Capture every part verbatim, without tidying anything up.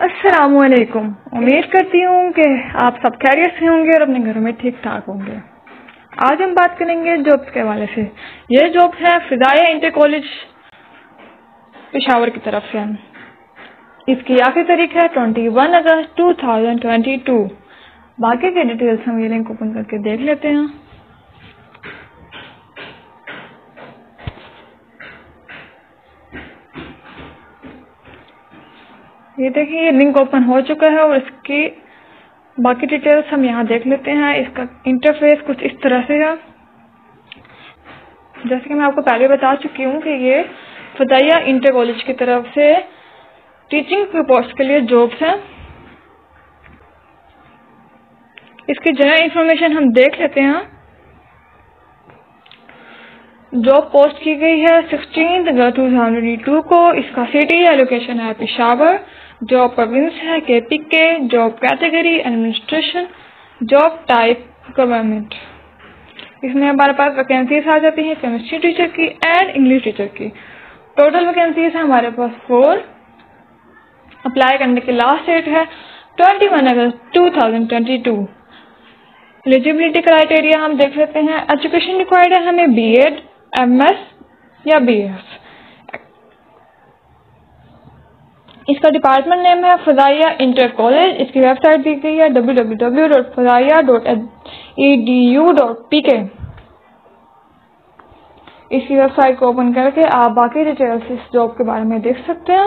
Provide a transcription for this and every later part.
अस्सलामुअलैकुम। उम्मीद करती हूँ कि आप सब खैरियत से होंगे और अपने घरों में ठीक ठाक होंगे। आज हम बात करेंगे जॉब्स के हवाले से। ये जॉब है फिदाया इंटर कॉलेज पेशावर की तरफ से। इसकी आखिरी तारीख है इक्कीस अगस्त दो हज़ार बाईस। बाकी के डिटेल्स हम ये लिंक ओपन करके देख लेते हैं। ये देखिए, ये लिंक ओपन हो चुका है और इसकी बाकी डिटेल्स हम यहाँ देख लेते हैं। इसका इंटरफेस कुछ इस तरह से है। जैसे कि मैं आपको पहले बता चुकी हूँ कि ये फिदाया इंटर कॉलेज की तरफ से टीचिंग के पोस्ट के लिए जॉब्स हैं। इसकी जनरल इंफॉर्मेशन हम देख लेते हैं। जॉब पोस्ट की गई है सोलह अगस्त दो हज़ार बाईस को। इसका सिटी या लोकेशन है पेशावर। जॉब प्रोविंस है के P K. Job category administration. Job type government. इसमें हमारे पास वैकेंसीज आ जाती हैं केमिस्ट्री टीचर की एंड इंग्लिश टीचर की। टोटल वैकेंसीज है हमारे पास फोर। अप्लाई करने की लास्ट डेट है इक्कीस अगस्त दो हज़ार बाईस। एलिजिबिलिटी क्राइटेरिया हम देख लेते हैं। एजुकेशन रिक्वायर्ड है हमें बी एड, एम एस या बी एस। इसका डिपार्टमेंट नेम है फिदाया इंटर कॉलेज। इसकी वेबसाइट दी गई है W W W dot Fidaya dot E D U dot P K. इसकी वेबसाइट को ओपन करके आप बाकी डिटेल्स इस जॉब के बारे में देख सकते हैं।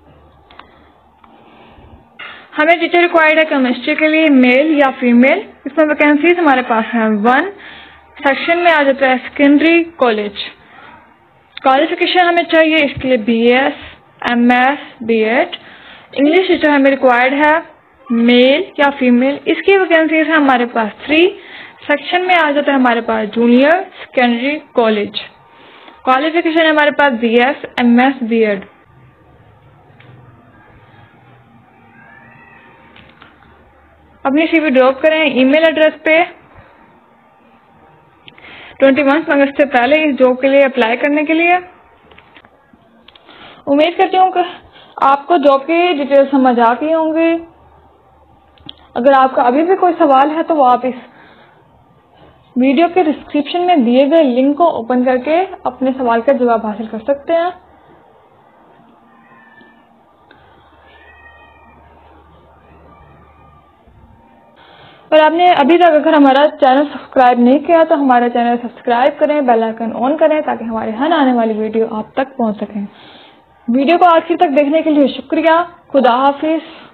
हमें टीचर रिक्वायर्ड है केमिस्ट्री के लिए मेल या फीमेल। इसमें वैकेंसीज हमारे पास है वन। सेक्शन में आ जाता है सेकेंडरी कॉलेज। क्वालिफिकेशन हमें चाहिए इसके लिए B S, M S, B Ed. English teacher हमें रिक्वायर्ड है मेल या फीमेल। इसकी वैकेंसीज है हमारे पास थ्री। सेक्शन में आ जाता है हमारे पास जूनियर सेकेंडरी कॉलेज। क्वालिफिकेशन है हमारे पास B S, M S, B Ed. अपनी सीवी ड्रॉप करें ईमेल एड्रेस पे इक्कीस अगस्त से पहले इस जॉब के लिए अप्लाई करने के लिए। उम्मीद करती हूँ कि आपको जॉब की डिटेल समझ आ गई होंगी। अगर आपका अभी भी कोई सवाल है तो आप इस वीडियो के डिस्क्रिप्शन में दिए गए लिंक को ओपन करके अपने सवाल का जवाब हासिल कर सकते हैं। और आपने अभी तक अगर हमारा चैनल सब्सक्राइब नहीं किया तो हमारा चैनल सब्सक्राइब करें, बेल आइकन ऑन करें ताकि हमारे हर आने वाली वीडियो आप तक पहुंच सकें। वीडियो को आखिर तक देखने के लिए शुक्रिया। खुदा हाफिज।